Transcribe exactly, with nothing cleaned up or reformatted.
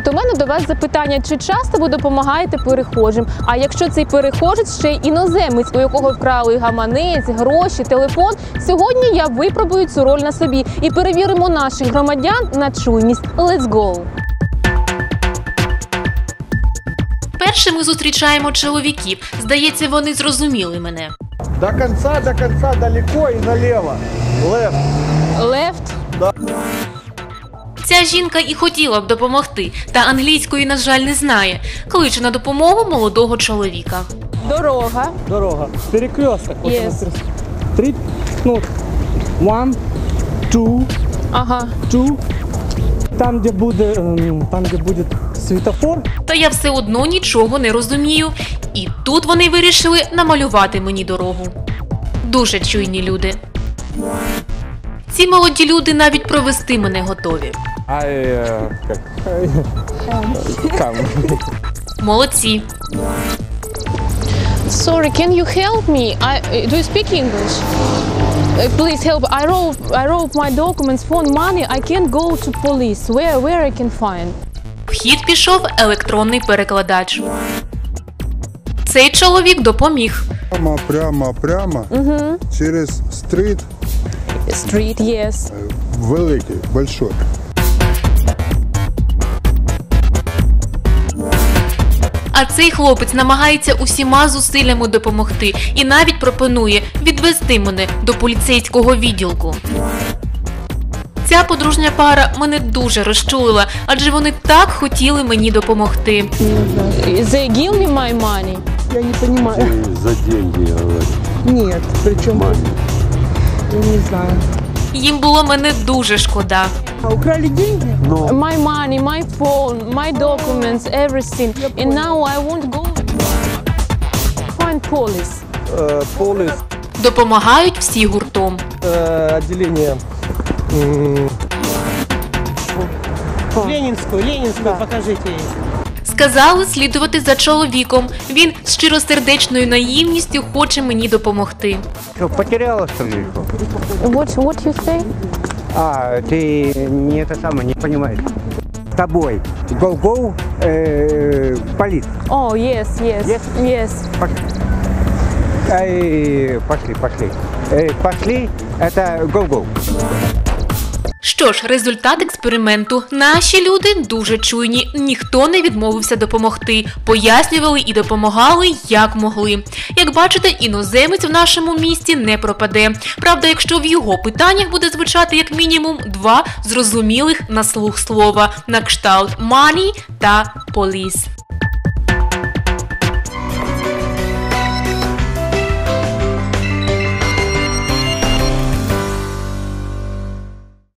От у мене до вас запитання, чи часто ви допомагаєте перехожим? А якщо цей перехожець ще й іноземець, у якого вкрали гаманець, гроші, телефон, сьогодні я випробую цю роль на собі і перевіримо наших громадян на чуйність. Let's go! Першими зустрічаємо чоловіків. Здається, вони зрозуміли мене. До конца, до конца, далеко и налево. Left. Left. Да. Ця жінка і хотіла б допомогти, та англійської, на жаль, не знає. Кличе на допомогу молодого чоловіка. Дорога. Дорога. Перекресток. Вот Yes. она, Три, ну, one, two, Ага. two. Там, де буде, ем, там, де буде світофор. Та я все одно нічого не розумію. І тут вони вирішили намалювати мені дорогу. Дуже чуйні люди. Ці молоді люди навіть провести мене готові. I, uh, как? Come. Молодці. Sorry, can you help me? I, do you speak English? Uh, please help. I wrote, I wrote my documents, phone, money. I can't go to police. Where, where I can find? В хід пішов електронний перекладач. Цей чоловік допоміг. Прямо, прямо, прямо, через стрит Street, yes. великий, большой. А цей хлопець намагається усіма зусиллями допомогти і навіть пропонує відвести мене до поліцейського відділку. Ця подружня пара мене дуже розчулила, адже вони так хотіли мені допомогти. They give me my money. Я не понимаю. За деньги, говорю. Нет, причем я не знаю. Їм було мене дуже шкода. А украли деньги? My money, my phone, my documents, everything. And now I won't go find police. Э, Полис, Допомагають всі гуртом. э, отделение. М, Ленинскую, Ленинскую, покажите ей. Сказали слідувати за чоловіком. Він з щиросердечною наївністю хоче мені допомогти. Что, потеряла, что ли? его? What, what you say? А, ты не это самое, не понимаешь. С тобой. Go-go, э, полис. Oh, yes, yes, Yes? yes. Пошли. Ай, пошли, пошли. Э, пошли, это go-go. Що ж, результат експерименту. Наші люди дуже чуйні, ніхто не відмовився допомогти. Пояснювали і допомагали, як могли. Як бачите, іноземець в нашому місті не пропаде. Правда, якщо в його питаннях буде звучати як мінімум два зрозумілих на слух слова на кшталт «money» та «police».